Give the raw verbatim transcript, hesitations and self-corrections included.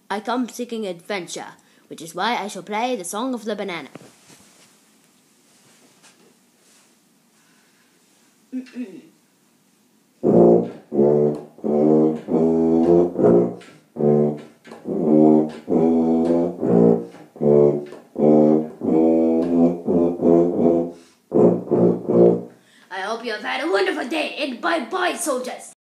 I come seeking adventure, which is why I shall play the Song of the Banana. I hope you have had a wonderful day, and bye-bye, soldiers!